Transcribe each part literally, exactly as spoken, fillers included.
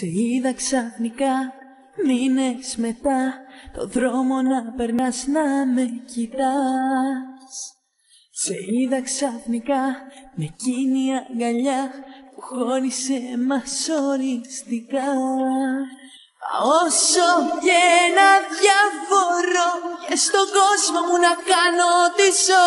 Σε είδα ξαφνικά μήνες μετά, το δρόμο να περνάς να με κοιτάς. Σε είδα ξαφνικά με εκείνη η αγκαλιά που χώρισε εμάς οριστικά. Όσο και να διαφορώ και στον κόσμο μου να κάνω ό,τι ζω,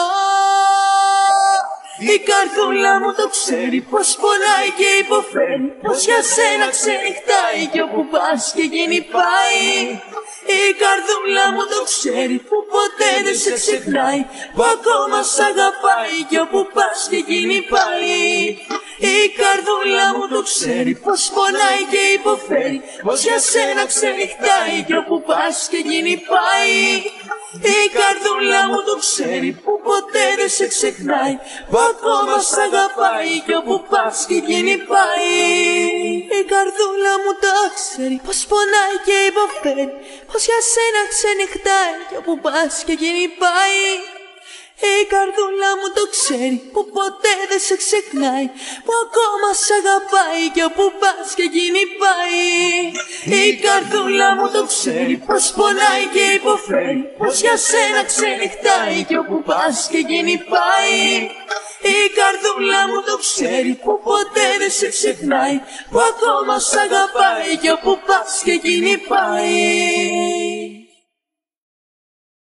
η καρδούλα μου το ξέρει πως πονάει και υποφέρει, πως για σένα ξενυχτάει κι όπου πας και εκείνη πάει. Η καρδούλα μου το ξέρει που ποτέ δεν σε ξεχνάει, που ακόμα σ' αγαπάει κι όπου πας και εκείνη πάει. Η καρδούλα μου το ξέρει πως πονάει και υποφέρει, πως για σένα ξενυχτάει κι όπου πας και εκείνη πάει. Η καρδούλα μου το ξέρει που ποτέ δεν σε ξεχνάει, που ακόμα σ' αγαπάει κι όπου πας και εκείνη πάει. Η καρδούλα μου το ξέρει πως πονάει και υποφέρει, πως για σένα ξενυχτάει κι όπου πας και εκείνη πάει. Η καρδούλα μου το ξέρει που ποτέ δεν σε ξεχνάει, που ακόμα σ' αγαπάει κι όπου πας και εκείνη πάει. Η καρδούλα μου το ξέρει πως πονάει και υποφέρει, πως για σένα ξενυχτάει κι όπου πας και εκείνη πάει. Η καρδούλα μου το ξέρει που ποτέ δεν σε ξεχνάει, που ακόμα σ' αγαπάει κι όπου πας και εκείνη πάει.